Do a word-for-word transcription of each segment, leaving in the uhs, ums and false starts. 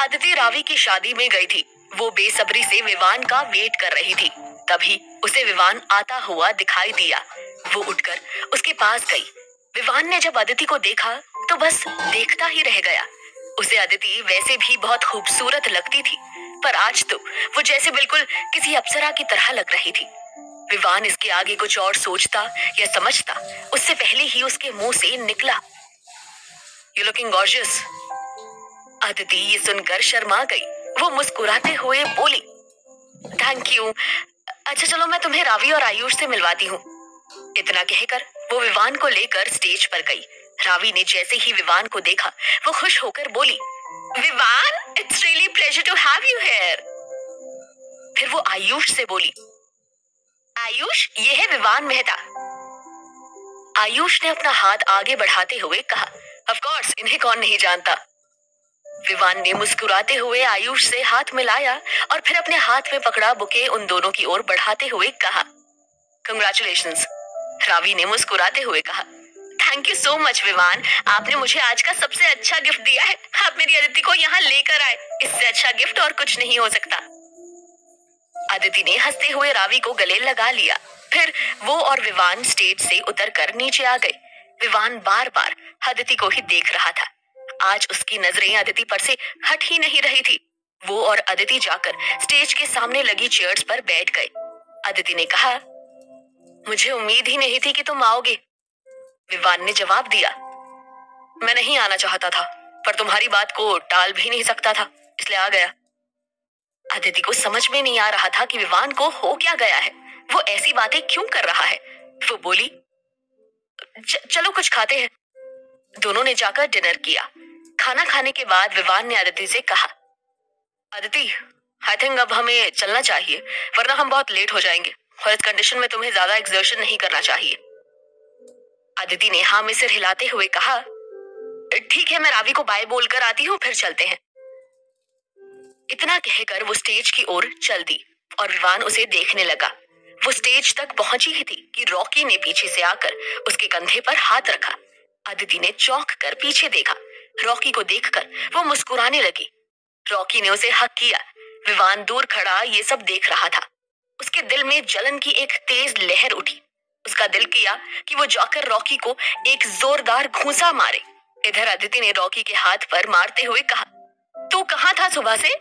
अदिति रावी की शादी में गई थी। वो बेसब्री से विवान का वेट कर रही थी। तभी उसे विवान आता हुआ दिखाई दिया। वो उठकर उसके पास गई। विवान ने जब अदिति को देखा तो बस देखता ही रह गया। उसे अदिति वैसे भी बहुत खूबसूरत लगती थी, पर आज तो वो जैसे बिल्कुल किसी अप्सरा की तरह लग रही थी। विवान इसके आगे कुछ और सोचता या समझता उससे पहले ही उसके मुंह से निकला, "You looking gorgeous." अदिति ये सुनकर शर्मा गई। वो मुस्कुराते हुए बोली, "थैंक यू। अच्छा चलो मैं तुम्हें रावी और आयुष से मिलवाती हूँ।" इतना कहकर वो विवान को लेकर स्टेज पर गई। रावी ने जैसे ही विवान को देखा वो खुश होकर बोली, "Vivaan, it's really pleasure to have you here." फिर वो आयुष से बोली, "आयुष, ये है विवान मेहता।" आयुष ने अपना हाथ आगे बढ़ाते हुए कहा, "ऑफ कोर्स, इन्हें कौन नहीं जानता।" विवान ने मुस्कुराते हुए आयुष से हाथ मिलाया और फिर अपने हाथ में पकड़ा बुके उन दोनों की ओर बढ़ाते हुए कहा, "कंग्रेचुलेशंस।" रावी ने मुस्कुराते हुए कहा, "thank you so much Vivaan, आपने मुझे आज का सबसे अच्छा गिफ्ट दिया है। आप मेरी अदिति को यहाँ लेकर आए, इससे अच्छा गिफ्ट और कुछ नहीं हो सकता।" अदिति ने हंसते हुए रावी को गले लगा लिया। फिर वो और विवान स्टेज से उतरकर नीचे आ गए। विवान बार बार अदिति को ही देख रहा था। आज उसकी नजरें अदिति पर से हट ही नहीं रही थी। वो और अदिति जाकर स्टेज के सामने लगी चेयर्स पर बैठ गए। अदिति ने कहा, "मुझे उम्मीद ही नहीं थी कि तुम आओगे।" विवान ने जवाब दिया, "मैं नहीं आना चाहता था, पर तुम्हारी बात को टाल भी नहीं सकता था, इसलिए आ गया।" अदिति को समझ में नहीं आ रहा था कि विवान को हो क्या गया है। वो ऐसी बातें क्यों कर रहा है। वो बोली, च, चलो कुछ खाते हैं। दोनों ने जाकर डिनर किया। खाना खाने के बाद विवान ने अदिति से कहा, "अदिति, आई थिंक अब हमें चलना चाहिए, वरना हम बहुत लेट हो जाएंगे और इस कंडीशन में तुम्हें ज्यादा एक्सर्शन नहीं करना चाहिए।" अदिति ने हाँ में सिर हिलाते हुए कहा, "ठीक है, मैं रावी को बाय बोलकर आती हूँ, फिर चलते हैं।" इतना कहकर वो स्टेज की ओर चल दी और विवान उसे देखने लगा। वो स्टेज तक पहुंची ही थी कि रॉकी ने पीछे से आकर उसके कंधे पर हाथ रखा। अदिति ने चौंक कर पीछे देखा। रॉकी को देखकर वो मुस्कुराने लगी। रॉकी ने उसे हक किया। विवान दूर खड़ा ये सब देख रहा था। उसके दिल में जलन की एक तेज लहर उठी। उसका दिल किया कि वो जाकर रॉकी को एक जोरदार घूंसा मारे। इधर अदिति ने रॉकी के हाथ पर मारते हुए कहा, "तू कहाँ था सुबह से?"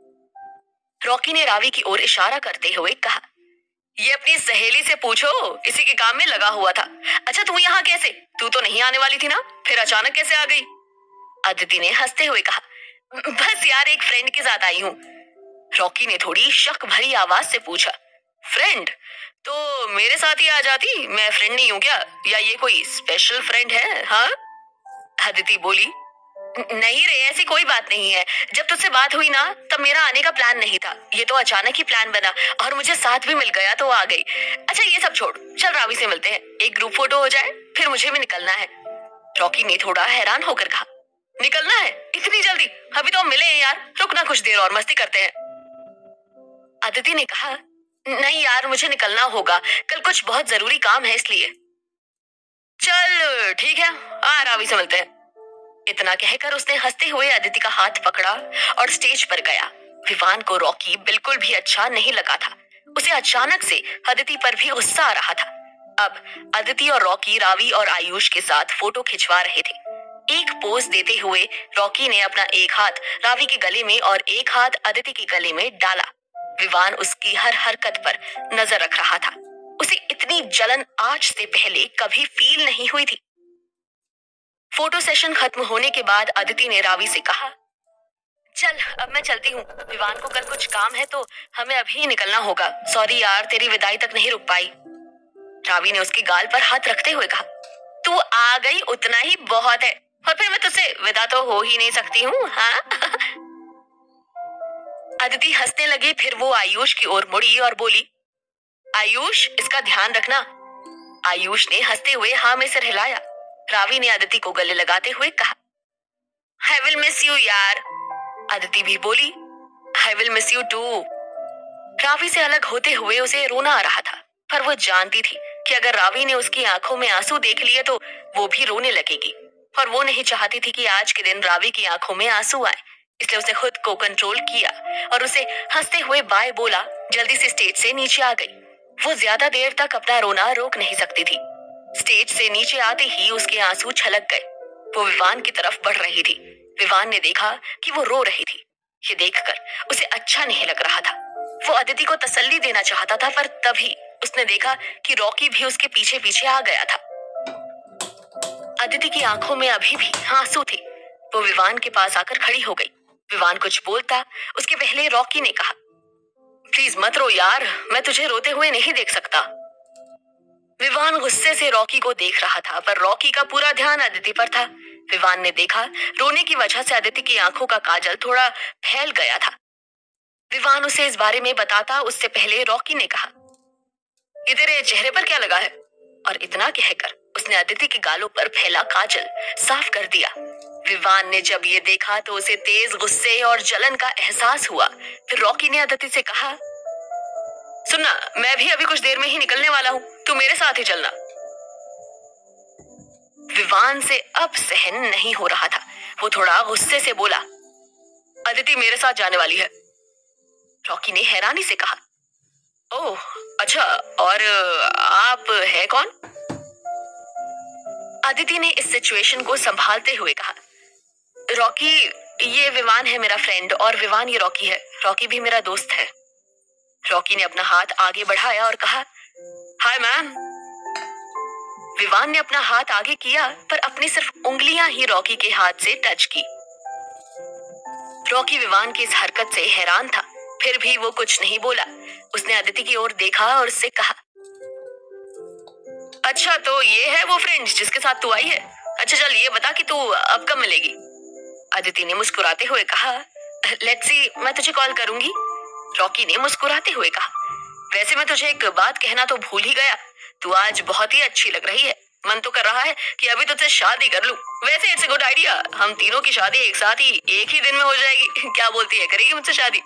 रॉकी ने रावी की ओर इशारा करते हुए कहा, "ये अपनी सहेली से पूछो, इसी के काम में लगा हुआ था। अच्छा तू यहाँ कैसे? तू तो नहीं आने वाली थी ना, फिर अचानक कैसे आ गई?" अदिति ने हंसते हुए कहा, "बस यार, एक फ्रेंड के साथ आई हूँ।" रॉकी ने थोड़ी शक भरी आवाज से पूछा, "फ्रेंड? तो मेरे साथ ही आ जाती, मैं फ्रेंड नहीं हूँ क्या? या ये कोई स्पेशल फ्रेंड है? हाँ?" अदिति बोली, "नहीं रे, ऐसी कोई बात नहीं है। जब तुझसे बात हुई ना, तब मेरा आने का प्लान नहीं था। ये तो अचानक ही प्लान बना और मुझे साथ भी मिल गया तो आ गई। अच्छा ये सब छोड़, चल रावी से मिलते हैं, एक ग्रुप फोटो हो जाए, फिर मुझे भी निकलना है।" रॉकी ने थोड़ा हैरान होकर कहा, "निकलना है? इतनी जल्दी? अभी तो हम मिले हैं यार, रुकना कुछ देर और मस्ती करते हैं।" अदिति ने कहा, "नहीं यार, मुझे निकलना होगा, कल कुछ बहुत जरूरी काम है इसलिए।" "चल ठीक है, आ रावी से मिलते हैं।" इतना कहकर उसने हंसते हुए अदिति का हाथ पकड़ा और स्टेज पर गया। विवान को रॉकी बिल्कुल भी अच्छा नहीं लगा था। उसे अचानक से अदिति पर भी गुस्सा आ रहा था। अब अदिति और रॉकी रावी और आयुष के साथ फोटो खिंचवा रहे थे। एक पोज देते हुए रॉकी ने अपना एक हाथ रावी के गले में और एक हाथ अदिति के गले में डाला। विवान उसकी हर हरकत पर नजर रख रहा था। उसे इतनी जलन आज से पहले कभी फील नहीं हुई थी। फोटो सेशन खत्म होने के बाद अदिति ने रावी से कहा, "चल अब मैं चलती हूँ, विवान को कल कुछ काम है तो हमें अभी निकलना होगा। सॉरी यार, तेरी विदाई तक नहीं रुक पाई।" रावी ने उसके गाल पर हाथ रखते हुए कहा, "तू आ गई उतना ही बहुत है, और फिर मैं तुझसे विदा तो हो ही नहीं सकती हूँ, हाँ?" अदिति हंसने लगी। फिर वो आयुष की ओर मुड़ी और बोली, "आयुष, इसका ध्यान रखना।" आयुष ने हंसते हुए हाँ में सिर हिलाया। रावी ने अदिति को गले लगाते हुए कहा, "आई विल मिस यू यार।" अदिति भी बोली, "I will miss you too." Ravi से अलग होते हुए उसे रोना आ रहा था, पर वो जानती थी कि अगर रावी ने उसकी आंखों में आंसू देख लिए तो वो भी रोने लगेगी, और वो नहीं चाहती थी कि आज के दिन रावी की आंखों में आंसू आए। इसलिए उसने खुद को कंट्रोल किया और उसे हंसते हुए बाय बोला, जल्दी से स्टेज से नीचे आ गई। वो ज्यादा देर तक अपना रोना रोक नहीं सकती थी। स्टेज से नीचे आते ही उसके आंसू छलक गए। वो विवान की तरफ बढ़ रही थी। विवान ने देखा कि वो रो रही थी। ये देखकर उसे अच्छा नहीं लग रहा था। वो अदिति को तसल्ली देना चाहता था, पर तभी उसने देखा कि रॉकी भी उसके पीछे पीछे आ गया था। अदिति की आंखों में अभी भी आंसू थे। वो विवान के पास आकर खड़ी हो गई। विवान कुछ बोलता उसके पहले रॉकी ने कहा, प्लीज मत रो यार, मैं तुझे रोते हुए नहीं देख सकता। विवान गुस्से से रॉकी को देख रहा था, पर रॉकी का पूरा ध्यान अदिति पर था। विवान ने देखा रोने की वजह से अदिति की आंखों का काजल थोड़ा फैल गया था। विवान उसे इस बारे में बताता उससे पहले रॉकी ने कहा, ये तेरे चेहरे पर क्या लगा है? और इतना कहकर उसने अदिति के गालों पर फैला काजल साफ कर दिया। विवान ने जब ये देखा तो उसे तेज गुस्से और जलन का एहसास हुआ। फिर रॉकी ने अदिति से कहा, सुनना, मैं भी अभी कुछ देर में ही निकलने वाला हूँ, तू मेरे साथ ही चलना। विवान से अब सहन नहीं हो रहा था। वो थोड़ा गुस्से से बोला, अदिति मेरे साथ जाने वाली है। रॉकी ने हैरानी से कहा, ओह अच्छा, और आप है कौन? अदिति ने इस सिचुएशन को संभालते हुए कहा, रॉकी, ये विवान है मेरा फ्रेंड, और विवान ये रॉकी है। रॉकी भी मेरा दोस्त है। रॉकी ने अपना हाथ आगे बढ़ाया और कहा, हाय मैम। विवान ने अपना हाथ आगे किया, पर अपनी सिर्फ उंगलियां ही रॉकी के हाथ से टच की। रॉकी विवान की इस हरकत से हैरान था, फिर भी वो कुछ नहीं बोला। उसने अदिति की ओर देखा और उससे कहा, अच्छा तो ये है वो फ्रेंड जिसके साथ तू आई है? अच्छा चल ये बता कि तू अब कब मिलेगी? अदिति ने मुस्कुराते हुए कहा, लेट्स सी, मैं तुझे कॉल करूंगी। रॉकी ने मुस्कुराते हुए कहा, वैसे मैं तुझे एक बात कहना तो भूल ही गया, तू आज बहुत ही अच्छी लग रही है। मन तो कर रहा है कि अभी तुझसे शादी कर लूं। वैसे इट्स अ गुड आइडिया, हम तीनों की शादी एक साथ ही एक ही दिन में हो जाएगी। क्या बोलती है, करेगी मुझसे शादी?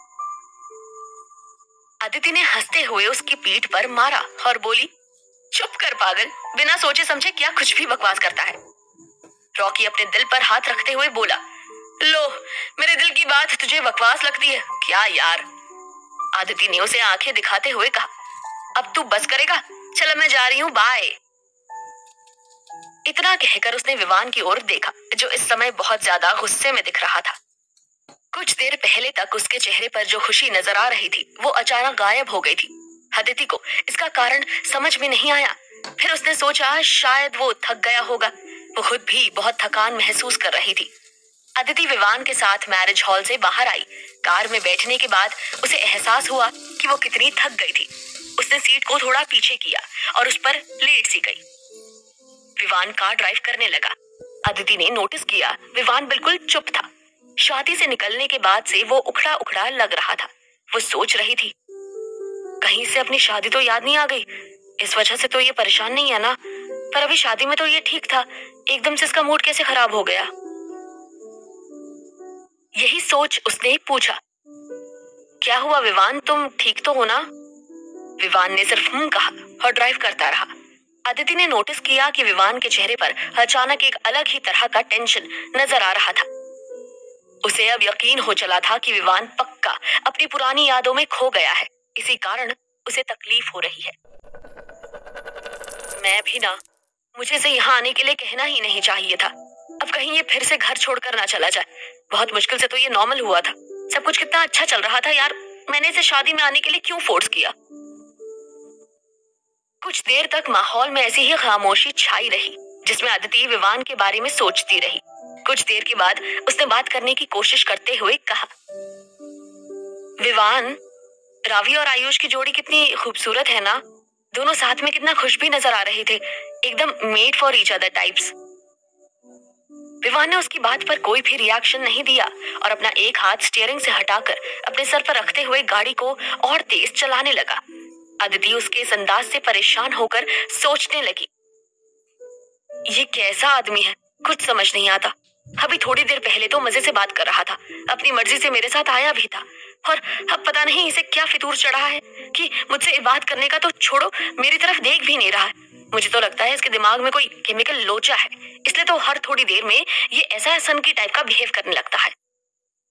अदिति ने हंसते हुए उसकी पीठ पर मारा और बोली, चुप कर पागल, बिना सोचे समझे क्या कुछ भी बकवास करता है। रॉकी अपने दिल पर हाथ रखते हुए बोला, लो, मेरे दिल की बात तुझे बकवास लगती है क्या यार? अदिति ने उसे आंखें दिखाते हुए कहा, अब तू बस करेगा? चल मैं जा रही हूँ, बाय। इतना कहकर उसने विवान की ओर देखा, जो इस समय बहुत ज्यादा गुस्से में दिख रहा था। कुछ देर पहले तक उसके चेहरे पर जो खुशी नजर आ रही थी, वो अचानक गायब हो गई थी। अदिति को इसका कारण समझ में नहीं आया। फिर उसने सोचा शायद वो थक गया होगा। वो खुद भी बहुत थकान महसूस कर रही थी। अदिति विवान के साथ मैरिज हॉल से बाहर आई। कार में बैठने के बाद उसे एहसास हुआ कि वो कितनी थक गई थी। उसने सीट को थोड़ा पीछे किया और उस पर लेट सी गई। विवान कार ड्राइव करने लगा। अदिति ने नोटिस किया विवान बिल्कुल चुप था। शादी से निकलने के बाद से वो उखड़ा उखड़ा लग रहा था। वो सोच रही थी, कहीं से अपनी शादी तो याद नहीं आ गई, इस वजह से तो ये परेशान नहीं है ना? पर अभी शादी में तो ये ठीक था, एकदम से इसका मूड कैसे खराब हो गया? यही सोच उसने पूछा, क्या हुआ विवान, तुम ठीक तो हो ना? विवान ने सिर्फ हम्म कहा और ड्राइव करता रहा। अदिति ने नोटिस किया कि विवान के चेहरे पर अचानक एक अलग ही तरह का टेंशन नजर आ रहा था। उसे अब यकीन हो चला था कि विवान पक्का अपनी पुरानी यादों में खो गया है, इसी कारण उसे तकलीफ हो रही है। मैं भी ना, मुझे इसे यहाँ आने के लिए कहना ही नहीं चाहिए था। अब कहीं ये फिर से घर छोड़कर ना चला जाए। बहुत मुश्किल से तो ये नॉर्मल हुआ था, सब कुछ कितना अच्छा चल रहा था यार। मैंने इसे शादी में आने के लिए क्यों फोर्स किया? कुछ देर तक माहौल में ऐसी ही खामोशी छाई रही, जिसमें अदिति विवान के बारे में सोचती रही। कुछ देर के बाद उसने बात करने की कोशिश करते हुए कहा, विवान, रावी और आयुष की जोड़ी कितनी खूबसूरत है ना? दोनों साथ में कितना खुश भी नजर आ रहे थे, एकदम made for each other types. Vivaan ने उसकी बात पर कोई भी रिएक्शन नहीं दिया और अपना एक हाथ स्टीयरिंग से हटाकर अपने सर पर रखते हुए गाड़ी को और तेज चलाने लगा। अदिति उसके इस अंदाज से परेशान होकर सोचने लगी, ये कैसा आदमी है, कुछ समझ नहीं आता। अभी थोड़ी देर पहले तो मजे से बात कर रहा था, अपनी मर्जी से मेरे साथ आया भी था, और अब पता नहीं इसे क्या फितूर चढ़ा है कि मुझसे बात करने का तो छोड़ो, मेरी तरफ देख भी नहीं रहा है। मुझे तो लगता है इसके दिमाग में कोई केमिकल लोचा है, इसलिए तो हर थोड़ी देर में ये ऐसा सनकी टाइप का बिहेव करने लगता है।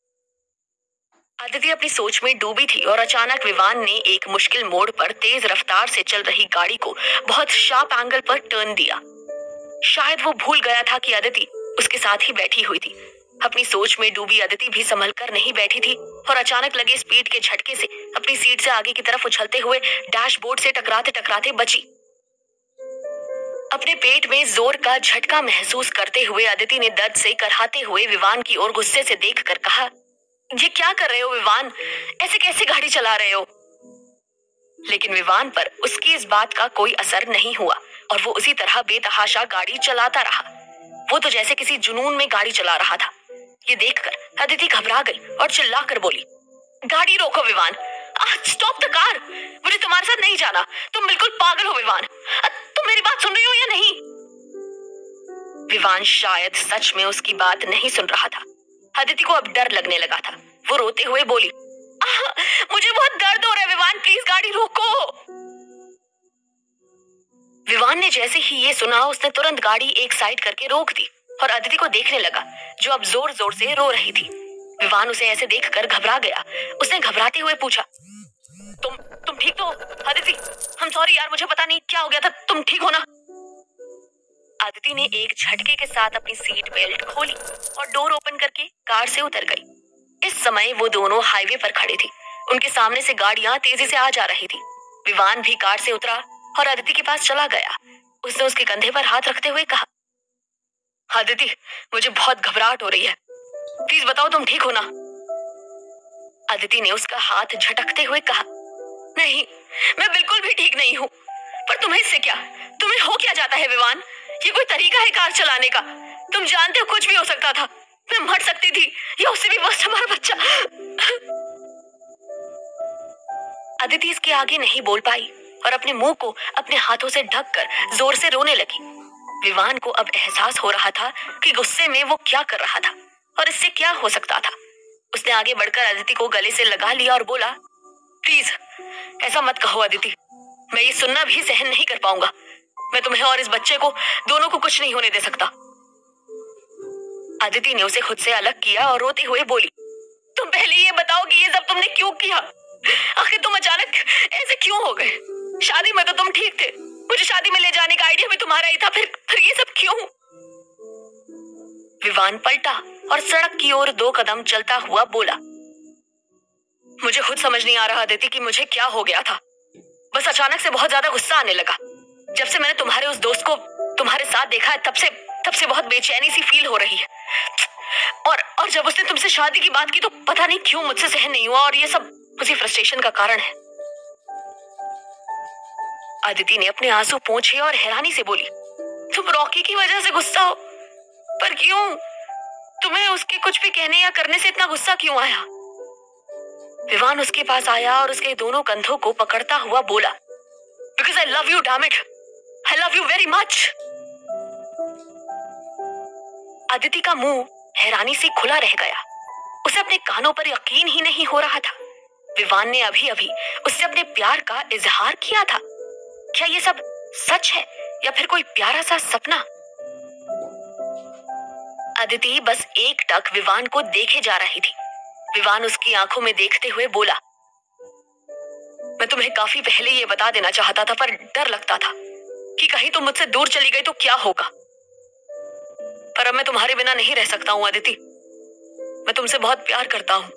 अदिति अपनी सोच में डूबी थी और अचानक विवान ने एक मुश्किल मोड़ पर तेज रफ्तार से चल रही गाड़ी को बहुत शार्प एंगल पर टर्न दिया। शायद वो भूल गया था कि अदिति उसके साथ ही बैठी हुई थी। अपनी सोच में डूबी अदिति भी संभल कर नहीं बैठी थी और अचानक लगे स्पीड के झटके से अपनी सीट से आगे की तरफ उछलते हुए डैशबोर्ड से टकराते टकराते बची। अपने पेट में जोर का झटका महसूस करते हुए अदिति ने दर्द से कराहते हुए विवान की ओर गुस्से से देखकर कहा, ये क्या कर रहे हो विवान? ऐसे कैसे गाड़ी चला रहे हो? लेकिन विवान पर उसकी इस बात का कोई असर नहीं हुआ और वो उसी तरह बेतहाशा गाड़ी चलाता रहा। वो तो जैसे किसी जुनून में गाड़ी चला रहा था। ये देखकर अदिति घबरा गई और चिल्लाकर बोली, गाड़ी रोको विवान, स्टॉप द कार, मुझे तुम्हारे साथ नहीं जाना, तुम बिल्कुल पागल हो विवान, तुम मेरी बात सुन रही हो या नहीं? विवान शायद सच में उसकी बात नहीं सुन रहा था। अदिति को अब डर लगने लगा था। वो रोते हुए बोली, मुझे बहुत दर्द हो रहा है विवान, प्लीज गाड़ी रोको। विवान ने जैसे ही ये सुना उसने तुरंत गाड़ी एक साइड करके रोक दी और अदिति को देखने लगा जो अब जोर जोर से रो रही थी। विवान उसे ऐसे देखकर घबरा गया। उसने घबराते हुए पूछा, तुम तुम ठीक तो हो अदिति? हम सॉरी यार, मुझे पता नहीं क्या हो गया था, तुम ठीक हो ना? अदिति ने एक झटके के साथ अपनी सीट बेल्ट खोली और डोर ओपन करके कार से उतर गई। इस समय वो दोनों हाईवे पर खड़े थे। उनके सामने से गाड़ियां तेजी से आ जा रही थी। विवान भी कार से उतरा और अदिति के पास चला गया। उसने उसके कंधे पर हाथ रखते हुए कहा, अदिति मुझे बहुत घबराहट हो रही है, प्लीज बताओ तुम ठीक हो ना? अदिति ने उसका हाथ झटकते हुए कहा, नहीं मैं बिल्कुल भी ठीक नहीं हूँ। पर तुम्हें इससे क्या? तुम्हें हो क्या जाता है विवान? ये कोई तरीका है कार चलाने का? तुम जानते हो कुछ भी हो सकता था, मैं मर सकती थी या उससे भी वर्स्ट हमारा बच्चा। अदिति इसके आगे नहीं बोल पाई और अपने मुंह को अपने हाथों से ढककर जोर से रोने लगी। विवान को अब एहसास हो रहा था कि गुस्से में वो क्या कर रहा था और इससे क्या हो सकता था। उसने आगे बढ़कर अदिति को गले से लगा लिया और बोला, प्लीज ऐसा मत कहो अदिति, मैं ये सुनना भी सहन नहीं कर पाऊंगा। मैं तुम्हें और इस बच्चे को दोनों को कुछ नहीं होने दे सकता। अदिति ने उसे खुद से अलग किया और रोते हुए बोली, तुम पहले ये बताओ कि ये सब तुमने क्यों किया? आखिर तुम अचानक ऐसे क्यों हो गए? शादी में तो तुम ठीक थे, मुझे शादी में ले जाने का आइडिया भी तुम्हारा ही था, फिर फिर ये सब क्यों? विवान पलटा और सड़क की ओर दो कदम चलता हुआ बोला, मुझे खुद समझ नहीं आ रहा अदिति कि मुझे क्या हो गया था। बस अचानक से बहुत ज्यादा गुस्सा आने लगा। जब से मैंने तुम्हारे उस दोस्त को तुम्हारे साथ देखा है तब से तब से बहुत बेचैनी सी फील हो रही है। और और जब उसने तुमसे शादी की बात की तो पता नहीं क्यों मुझसे सहन नहीं हुआ और ये सब उसी फ्रस्ट्रेशन का कारण है। अदिति ने अपने आंसू पोंछे और हैरानी से बोली, तुम रॉकी की वजह से गुस्सा हो? पर क्यों? तुम्हें उसके कुछ भी कहने या करने से इतना गुस्सा क्यों आया? विवान उसके पास आया और उसके दोनों कंधों को पकड़ता हुआ बोला, Because I love you, damn it. I love you very much. Aditi का मुंह हैरानी से खुला रह गया। उसे अपने कानों पर यकीन ही नहीं हो रहा था। विवान ने अभी अभी उससे अपने प्यार का इजहार किया था। क्या ये सब सच है या फिर कोई प्यारा सा सपना? अदिति बस एक टक विवान को देखे जा रही थी। विवान उसकी आंखों में देखते हुए बोला, मैं तुम्हें काफी पहले ये बता देना चाहता था पर डर लगता था कि कहीं तुम मुझसे दूर चली गई तो क्या होगा। पर अब मैं तुम्हारे बिना नहीं रह सकता हूं अदिति। मैं तुमसे बहुत प्यार करता हूं।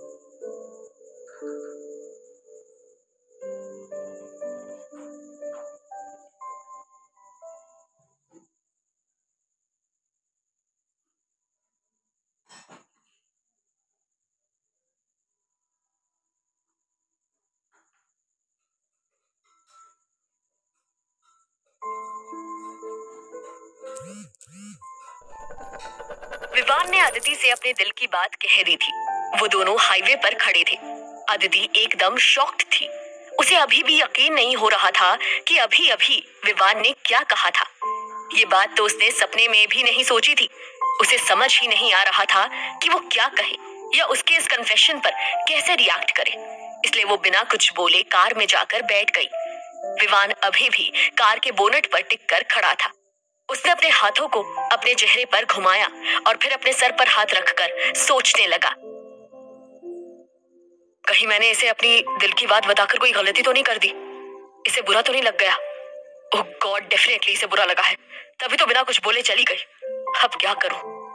विवान ने अदिति से अपने दिल की बात कह दी थी। वो दोनों हाईवे पर खड़े थे। अदिति एकदम शॉक्ड थी। उसे अभी भी यकीन नहीं हो रहा था कि अभी अभी विवान ने क्या कहा था। ये बात तो उसने सपने में भी नहीं सोची थी। उसे समझ ही नहीं आ रहा था कि वो क्या कहे या उसके इस कन्फेशन पर कैसे रिएक्ट करे। इसलिए वो बिना कुछ बोले कार में जाकर बैठ गई। विवान अभी भी कार के बोनट पर टिक कर खड़ा था। उसने अपने हाथों को अपने चेहरे पर घुमाया और फिर अपने सर पर हाथ रखकर सोचने लगा। कहीं मैंने इसे अपनी दिल की बात बताकर कोई गलती तो नहीं कर दी? इसे बुरा तो नहीं लग गया? ओह गॉड, डेफिनेटली इसे बुरा लगा है, तभी तो बिना कुछ बोले चली गई। अब क्या करूं?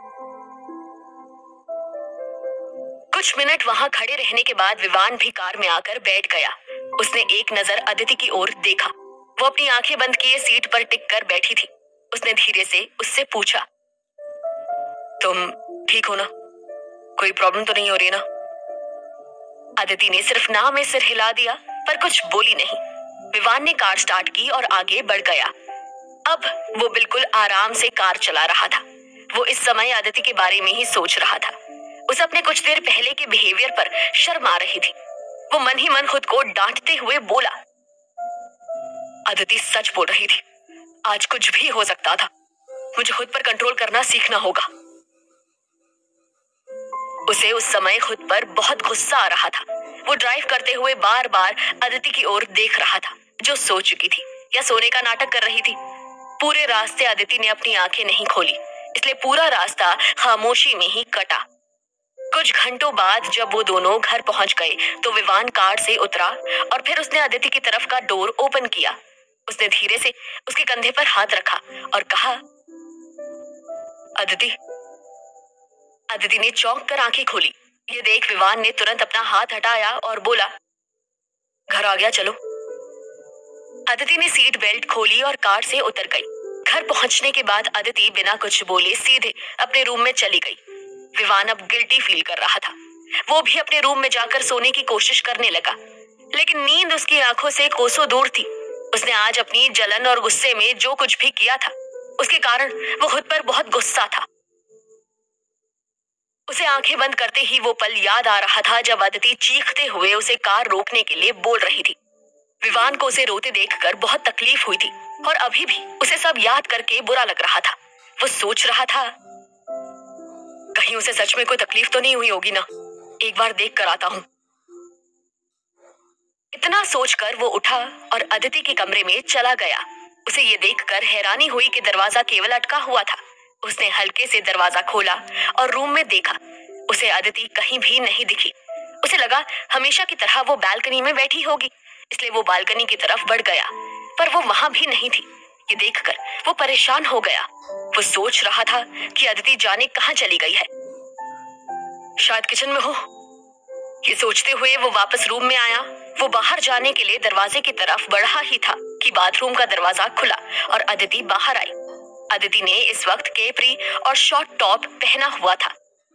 कुछ मिनट वहां खड़े रहने के बाद विवान भी कार में आकर बैठ गया। उसने एक नजर अदिति की ओर देखा। वो अपनी आंखें बंद किए सीट पर टिक कर बैठी थी। उसने धीरे से उससे पूछा, तुम ठीक हो ना? कोई प्रॉब्लम तो नहीं हो रही ना? अदिति ने सिर्फ ना में सिर हिला दिया पर कुछ बोली नहीं। विवान ने कार स्टार्ट की और आगे बढ़ गया। अब वो बिल्कुल आराम से कार चला रहा था। वो इस समय अदिति के बारे में ही सोच रहा था। उसे अपने कुछ देर पहले के बिहेवियर पर शर्म आ रही थी। वो मन ही मन खुद को डांटते हुए बोला, अदिति सच बोल रही थी, आज कुछ भी हो सकता था। मुझे खुद पर कंट्रोल करना सीखना होगा। उसे उस समय खुद पर बहुत गुस्सा आ रहा था। वो ड्राइव करते हुए बार बार अदिति की ओर देख रहा था, जो सो चुकी थी या सोने का नाटक कर रही थी। पूरे रास्ते अदिति ने अपनी आंखें नहीं खोली, इसलिए पूरा रास्ता खामोशी में ही कटा। कुछ घंटों बाद जब वो दोनों घर पहुंच गए तो विवान कार से उतरा और फिर उसने अदिति की तरफ का डोर ओपन किया। उसने धीरे से उसके कंधे पर हाथ रखा और कहा, अदिति। अदिति ने चौंक कर आंखें खोली। ये देख विवान ने तुरंत अपना हाथ हटाया और बोला, घर आ गया, चलो। अदिति ने सीट बेल्ट खोली और कार से उतर गई। घर पहुंचने के बाद अदिति बिना कुछ बोले सीधे अपने रूम में चली गई। विवान अब गिल्टी फील कर रहा था। वो भी अपने रूम में जाकर सोने की कोशिश करने लगा, लेकिन नींद उसकी आंखों से कोसों दूर थी। उसने आज अपनी जलन और गुस्से में जो कुछ भी किया था, उसके कारण वो खुद पर बहुत गुस्सा था। उसे आंखें बंद करते ही वो पल याद आ रहा था जब अदिति चीखते हुए उसे कार रोकने के लिए बोल रही थी। विवान को उसे रोते देखकर बहुत तकलीफ हुई थी और अभी भी उसे सब याद करके बुरा लग रहा था। वो सोच रहा था, कहीं उसे सच में कोई तकलीफ तो नहीं हुई होगी ना? एक बार देख कर आता हूं। इतना सोचकर वो उठा और अदिति के कमरे में चला गया। उसे ये देखकर हैरानी हुई कि दरवाजा केवल अटका हुआ था। उसने हल्के से दरवाजा खोला और रूम में देखा। उसे अदिति कहीं भी नहीं दिखी। उसे लगा हमेशा की तरह वो बालकनी में बैठी होगी, इसलिए वो बालकनी की तरफ बढ़ गया, पर वो वहां भी नहीं थी। ये देखकर वो परेशान हो गया। वो सोच रहा था कि अदिति जाने कहां चली गई है। शायद किचन में हो। ये सोचते हुए वो वापस रूम में आया। वो बाहर जाने के लिए दरवाजे की तरफ बढ़ा ही था कि बाथरूम का दरवाजा खुला और अदिति बाहर आई। अदिति ने इस वक्त केपरी और शॉर्ट टॉप पहना हुआ था।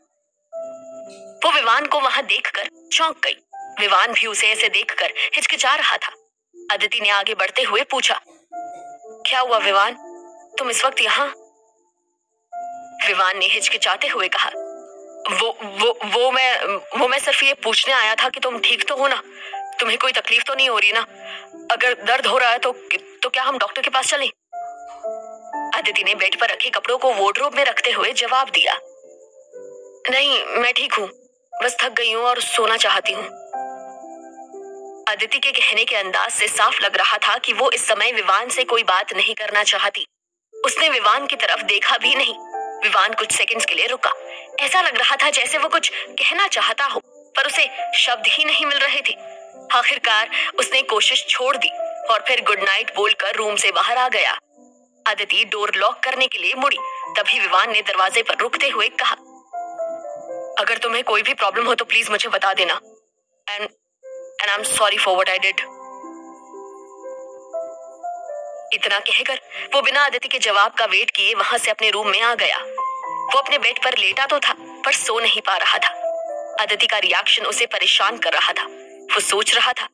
वो विवान को वहां देखकर चौंक गई। विवान भी उसे ऐसे देखकर हिचकिचा रहा था। अदिति ने आगे बढ़ते हुए पूछा, क्या हुआ विवान, तुम इस वक्त यहाँ? विवान ने हिचकिचाते हुए कहा, वो वो वो मैं वो मैं सिर्फ ये पूछने आया था कि तुम ठीक तो हो ना? तुम्हें कोई तकलीफ तो नहीं हो रही ना? अगर दर्द हो रहा है तो तो क्या हम डॉक्टर के पास चलें? अदिति ने बेड पर रखे कपड़ों को वार्डरोब में रखते हुए जवाब दिया, नहीं मैं ठीक हूँ, बस थक गई हूँ और सोना चाहती हूँ। अदिति के कहने के अंदाज से साफ लग रहा था कि वो इस समय विवान से कोई बात नहीं करना चाहती। उसने विवान की तरफ देखा भी नहीं। विवान कुछ सेकंड्स के लिए रुका। ऐसा लग रहा था जैसे वो कुछ कहना चाहता हो, पर उसे शब्द ही नहीं मिल रहे थे। आखिरकार उसने कोशिश छोड़ दी और फिर गुड नाइट बोलकर रूम से बाहर आ गया। अदिति डोर लॉक करने के लिए मुड़ी। तभी विवान ने दरवाजे पर रुकते हुए कहा, अगर तुम्हें कोई भी प्रॉब्लम हो तो प्लीज मुझे बता देना। And and I am sorry for what I did. इतना कहकर वो बिना अदिति के जवाब का वेट किए वहां से अपने रूम में आ गया। वो अपने बेड पर लेटा तो था पर सो नहीं पा रहा था। अदिति का रिएक्शन उसे परेशान कर रहा था। वो सोच रहा था,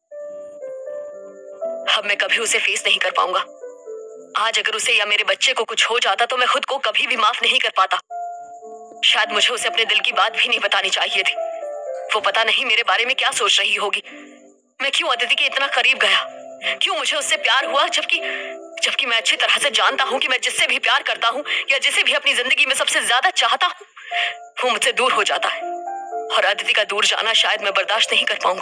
अब मैं कभी उसे फेस नहीं कर पाऊंगा। आज अगर उसे या मेरे बच्चे को कुछ हो जाता तो मैं खुद को कभी भी माफ नहीं कर पाता। शायद मुझे उसे अपने दिल की बात भी नहीं बतानी चाहिए थी। वो पता नहीं मेरे बारे में क्या सोच रही होगी। मैं क्यों अदिति के इतना करीब गया? क्यों मुझे उससे प्यार हुआ, जबकि जबकि मैं अच्छी तरह से जानता हूं कि मैं जिससे भी प्यार करता हूं या जिसे भी अपनी जिंदगी में सबसे ज्यादा चाहता हूं, वो मुझसे दूर हो जाता है। और अदिति का दूर जाना शायद मैं बर्दाश्त नहीं कर पाऊंगा।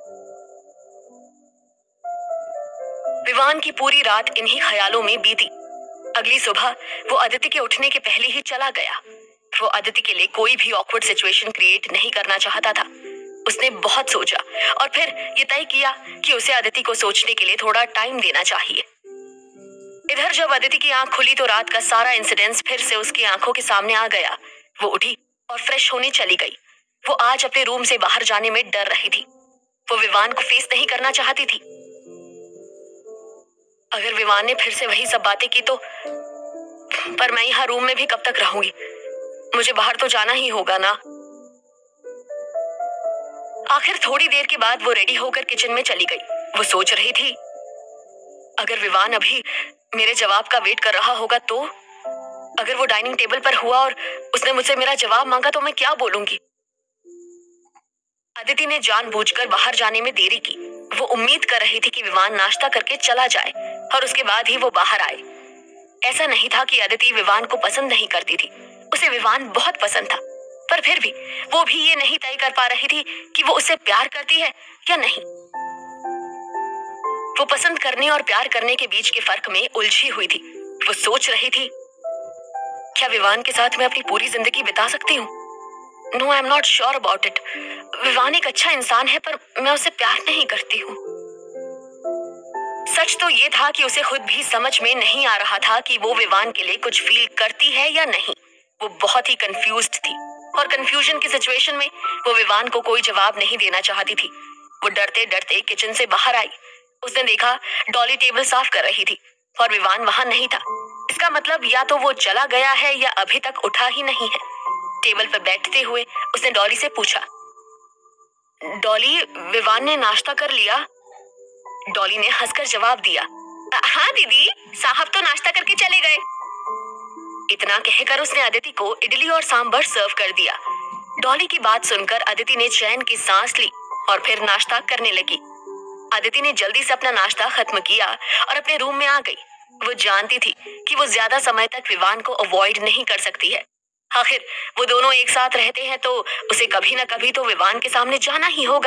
विवान की पूरी रात इन्हीं ख्यालों में बीती। अगली सुबह वो अदिति के उठने के पहले ही चला गया। वो अदिति के लिए कोई भी ऑकवर्ड सिचुएशन क्रिएट नहीं करना चाहता था। उसने बहुत सोचा और फिर ये तय किया कि उसे अदिति को सोचने के लिए थोड़ा टाइम देना चाहिए। इधर जब अदिति की आंख खुली तो रात का सारा इंसिडेंस फिर से उसकी आंखों के सामने आ गया। वो उठी और फ्रेश होने चली गई। वो आज अपने रूम से बाहर जाने में डर रही थी। वो विवान को फेस नहीं करना चाहती थी। अगर विवान ने फिर से वही सब बातें की तो, पर मैं यहाँ रूम में भी कब तक रहूंगी? मुझे बाहर तो जाना ही होगा ना। आखिर थोड़ी देर के बाद वो रेडी होकर किचन में चली गई। वो सोच रही थी, अगर विवान अभी मेरे जवाब का वेट कर रहा होगा तो, अगर वो डाइनिंग टेबल पर हुआ और उसने मुझसे मेरा जवाब मांगा तो मैं क्या बोलूंगी? अदिति ने जानबूझकर बाहर जाने में देरी की। वो उम्मीद कर रही थी कि विवान नाश्ता करके चला जाए और उसके बाद ही वो बाहर आए। ऐसा नहीं था कि अदिति विवान को पसंद नहीं करती थी। उसे विवान बहुत पसंद था, पर फिर भी वो भी ये नहीं तय कर पा रही थी कि वो उससे प्यार करती है या नहीं। वो पसंद करने और प्यार करने के बीच के फर्क में उलझी हुई थी। वो सोच रही थी, क्या विवान के साथ मैं अपनी पूरी जिंदगी बिता सकती हूँ? No, I am not sure about it. Vivaan एक अच्छा इंसान है, पर मैं उसे प्यार नहीं करती हूँ। सच तो ये था कि उसे खुद भी समझ में नहीं आ रहा था कि वो विवान के लिए कुछ फील करती है या नहीं। वो बहुत ही कंफ्यूज्ड थी और कंफ्यूजन की सिचुएशन में वो विवान को कोई जवाब नहीं देना चाहती थी। वो डरते डरते किचन से बाहर आई। उसने देखा डॉली टेबल साफ कर रही थी और विवान वहां नहीं था। इसका मतलब या तो वो चला गया है या अभी तक उठा ही नहीं है। टेबल पर बैठते हुए उसने डॉली से पूछा, डॉली, विवान ने नाश्ता कर लिया? डॉली ने हंसकर जवाब दिया, हाँ दीदी, साहब तो नाश्ता करके चले गए। इतना कहकर उसने अदिति को इडली और सांभर सर्व कर दिया। डॉली की बात सुनकर अदिति ने चैन की सांस ली और फिर नाश्ता करने लगी। अदिति ने जल्दी से अपना नाश्ता खत्म किया और अपने रूम में आ गई। वो जानती थी कि वो ज्यादा समय तक विवान को अवॉइड नहीं कर सकती है। आखिर वो दोनों एक साथ रहते हैं तो उसे कभी ना कभी तो विवान के सामने जाना ही होगा।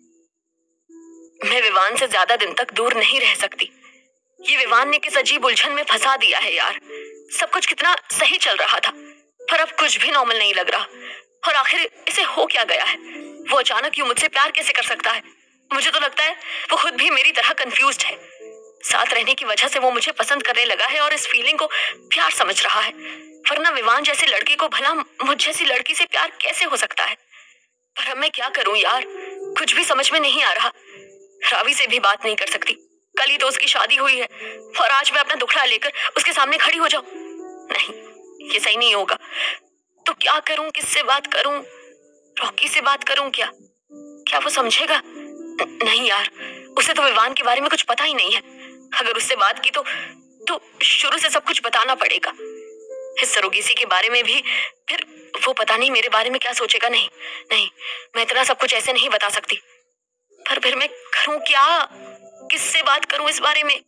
मैं विवान से ज्यादा दिन तक दूर नहीं रह सकती। ये विवान ने किस अजीब उलझन में फंसा दिया है यार। सब कुछ कितना सही चल रहा था, पर अब कुछ भी नॉर्मल नहीं लग रहा। और आखिर इसे हो क्या गया है? वो अचानक यूं मुझसे प्यार कैसे कर सकता है? मुझे तो लगता है वो खुद भी मेरी तरह कंफ्यूज्ड है। साथ रहने की वजह से वो मुझे पसंद करने लगा है और इस फीलिंग को प्यार समझ रहा है, वरना विवान जैसे लड़के को भला मुझ जैसी लड़की से प्यार कैसे हो सकता है? पर अब मैं क्या करूं यार, कुछ भी समझ में नहीं आ रहा। रावी से भी बात नहीं कर सकती। कल ही तो उसकी शादी हुई है और आज मैं अपना दुखड़ा लेकर उसके सामने खड़ी हो जाऊं? नहीं, ये सही नहीं होगा। तो क्या करूं, किससे बात करूं? रॉकी से बात करूं क्या? क्या वो समझेगा? नहीं यार, उसे तो विवान के बारे में कुछ पता ही नहीं है। अगर उससे बात की तो तो शुरू से सब कुछ बताना पड़ेगा। इस सरोगेसी के बारे में भी, फिर वो पता नहीं मेरे बारे में क्या सोचेगा। नहीं नहीं, मैं इतना सब कुछ ऐसे नहीं बता सकती। पर फिर मैं करूं क्या? किससे बात करूं इस बारे में?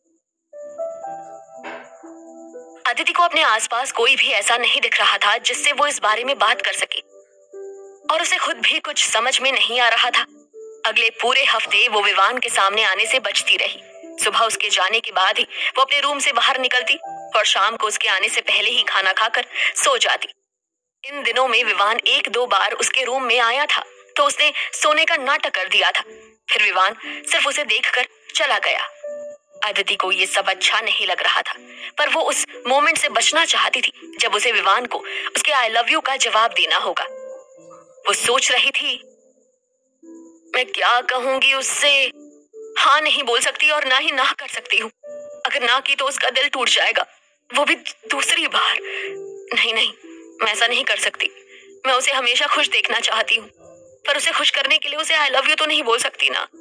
अदिति को अपने आसपास कोई भी ऐसा नहीं दिख रहा था जिससे वो इस बारे में बात कर सके, और उसे खुद भी कुछ समझ में नहीं आ रहा था। अगले पूरे हफ्ते वो विवान के सामने आने से बचती रही। सुबह उसके जाने के बाद ही वो अपने रूम से बाहर निकलती और शाम को उसके आने से पहले ही खाना खाकर सो जाती। इन दिनों में विवान एक दो बार उसके रूम में आया था तो उसने सोने का नाटक कर दिया था। फिर विवान सिर्फ उसे देखकर चला गया। अदिति को ये सब अच्छा नहीं लग रहा था, पर वो उस मोमेंट से बचना चाहती थी जब उसे विवान को उसके आई लव यू का जवाब देना होगा। वो सोच रही थी, मैं क्या कहूंगी उससे? हाँ नहीं बोल सकती और ना ही ना कर सकती हूँ। अगर ना की तो उसका दिल टूट जाएगा, वो भी दूसरी बार। नहीं नहीं, मैं ऐसा नहीं कर सकती। मैं उसे हमेशा खुश देखना चाहती हूँ, पर उसे खुश करने के लिए उसे आई लव यू तो नहीं बोल सकती ना।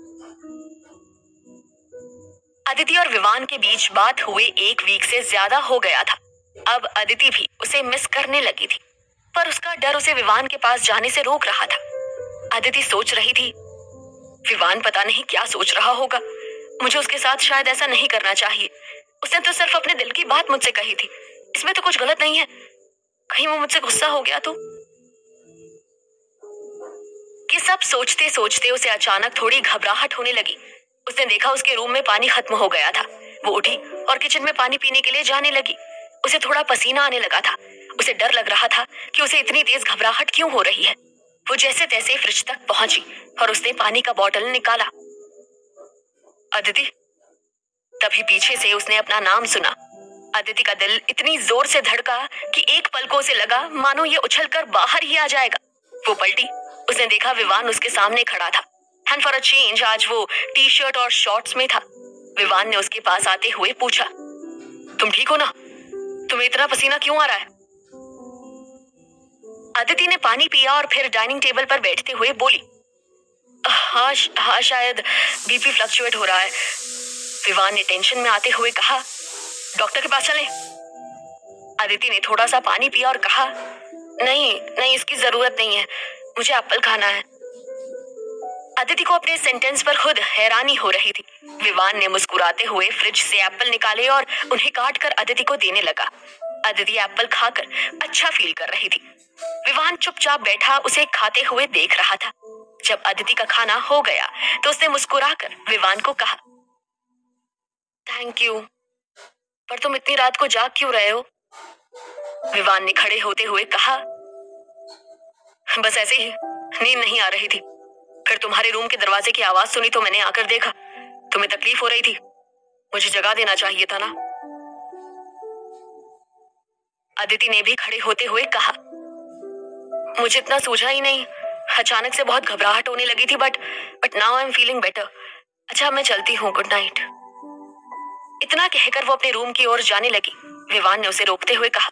अदिति और विवान के बीच बात हुए एक वीक से ज्यादा हो गया था। अब अदिति भी उसे मिस करने लगी थी, पर उसका डर उसे विवान के पास जाने से रोक रहा था। अदिति सोच रही थी, विवान पता नहीं क्या सोच रहा होगा। मुझे उसके साथ शायद ऐसा नहीं करना चाहिए। उसने तो सिर्फ अपने दिल की बात मुझसे कही थी, इसमें तो कुछ गलत नहीं है। कहीं वो मुझसे गुस्सा हो गया तो? ये सब सोचते सोचते उसे अचानक थोड़ी घबराहट होने लगी। उसने देखा उसके रूम में पानी खत्म हो गया था। वो उठी और किचन में पानी पीने के लिए जाने लगी। उसे थोड़ा पसीना आने लगा था। उसे डर लग रहा था कि उसे इतनी तेज घबराहट क्यों हो रही है। वो जैसे तैसे फ्रिज तक पहुंची और उसने पानी का बॉटल निकाला। अदिति। तभी पीछे से उसने अपना नाम सुना। अदिति का दिल इतनी जोर से धड़का कि एक पल को उसे लगा मानो ये उछलकर बाहर ही आ जाएगा। वो पलटी। उसने देखा विवान उसके सामने खड़ा था। एंड फॉर अ चेंज आज वो टी शर्ट और शॉर्ट्स में था। विवान ने उसके पास आते हुए पूछा, तुम ठीक हो ना? तुम्हें इतना पसीना क्यों आ रहा है? अदिति ने पानी पिया और फिर डाइनिंग टेबल पर बैठते हुए बोली, हाँ हाँ शायद बीपी फ्लक्चुएट हो रहा है। विवान ने टेंशन में आते हुए कहा, डॉक्टर के पास चलें? अदिति ने थोड़ा सा पानी पिया और कहा, नहीं नहीं इसकी जरूरत नहीं है, मुझे एप्पल खाना है। अदिति को अपने सेंटेंस पर खुद हैरानी हो रही थी। विवान ने मुस्कुराते हुए फ्रिज से एप्पल निकाले और उन्हें काट कर अदिति को देने लगा। अदिति एप्पल खाकर अच्छा फील कर रही थी। विवान चुपचाप बैठा उसे खाते हुए देख रहा था। जब अदिति का खाना हो गया तो उसने मुस्कुराकर विवान को कहा, थैंक यू, पर तुम इतनी रात को जाग क्यों रहे हो? विवान ने खड़े होते हुए कहा, बस ऐसे ही, नींद नहीं आ रही थी। फिर तुम्हारे रूम के दरवाजे की आवाज सुनी तो मैंने आकर देखा। तुम्हें तकलीफ हो रही थी, मुझे जगा देना चाहिए था ना। अदिति ने भी खड़े होते हुए कहा, मुझे इतना सूझा ही नहीं, अचानक से बहुत घबराहट होने लगी थी, but but now I am feeling better. अच्छा मैं चलती हूँ, गुड नाइट। इतना कहकर वो अपने रूम की ओर जाने लगी। विवान ने उसे रोकते हुए कहा,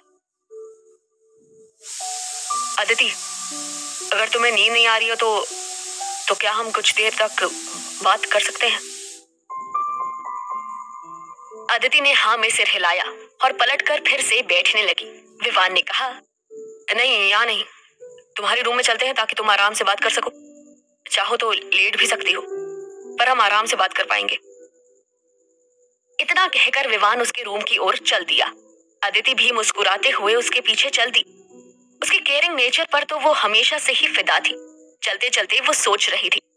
अदिति अगर तुम्हें नींद नहीं आ रही हो तो तो क्या हम कुछ देर तक बात कर सकते हैं? अदिति ने हाँ में सिर हिलाया और पलटकर फिर से बैठने लगी। विवान ने कहा, नहीं यहाँ नहीं, तुम्हारे रूम में चलते हैं ताकि तुम आराम से बात कर सको। चाहो तो लेट भी सकती हो, पर हम आराम से बात कर पाएंगे। इतना कहकर विवान उसके रूम की ओर चल दिया। अदिति भी मुस्कुराते हुए उसके पीछे चल दी। उसके केयरिंग नेचर पर तो वो हमेशा से ही फिदा थी। चलते चलते वो सोच रही थी,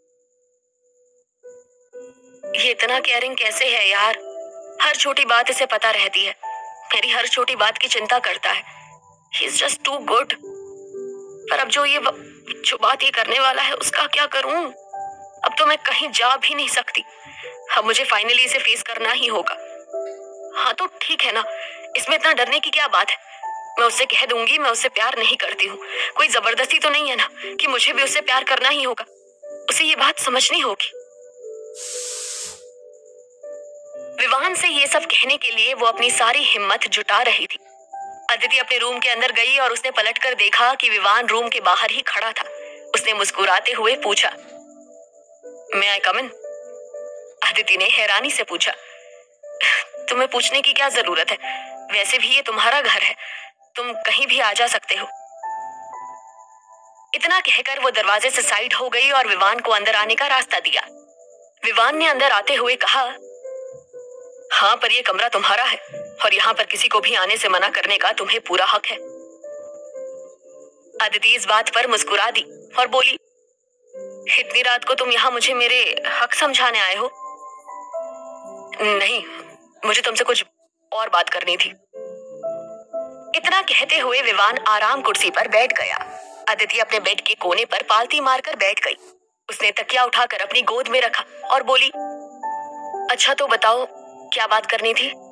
ये इतना केयरिंग कैसे है यार? हर छोटी बात इसे पता रहती है, मेरी हर छोटी बात की चिंता करता है। He is just too good. पर अब जो ये जो बात ये करने वाला है उसका क्या करूं? अब तो मैं कहीं जा भी नहीं सकती। अब मुझे फाइनली इसे फेस करना ही होगा। हाँ तो ठीक है ना, इसमें इतना डरने की क्या बात है? मैं उससे कह दूंगी मैं उससे प्यार नहीं करती हूँ। कोई जबरदस्ती तो नहीं है ना कि मुझे भी उससे प्यार करना ही होगा। उसे ये बात समझनी होगी। विवान से ये सब कहने के लिए वो अपनी सारी हिम्मत जुटा रही थी। अदिति अपने रूम के अंदर गई और उसने पलटकर देखा कि विवान रूम के बाहर ही खड़ा था। उसने मुस्कुराते हुए पूछा, मैं आई कम इन? अदिति ने हैरानी से पूछा, तुम्हें पूछने की क्या जरूरत है? वैसे भी ये तुम्हारा घर है, तुम कहीं भी आ जा सकते हो। इतना कहकर वो दरवाजे से साइड हो गई और विवान को अंदर आने का रास्ता दिया। विवान ने अंदर आते हुए कहा, हाँ पर ये कमरा तुम्हारा है और यहाँ पर किसी को भी आने से मना करने का तुम्हें पूरा हक है। अदिति इस बात पर मुस्कुरा दी और बोली, इतनी रात को तुम यहाँ मुझे मेरे हक समझाने आए हो? नहीं, मुझे तुमसे कुछ और बात करनी थी। इतना कहते हुए विवान आराम कुर्सी पर बैठ गया। अदिति अपने बेड के कोने पर पालती मारकर बैठ गई। उसने तकिया उठाकर अपनी गोद में रखा और बोली, अच्छा तो बताओ क्या बात करनी थी?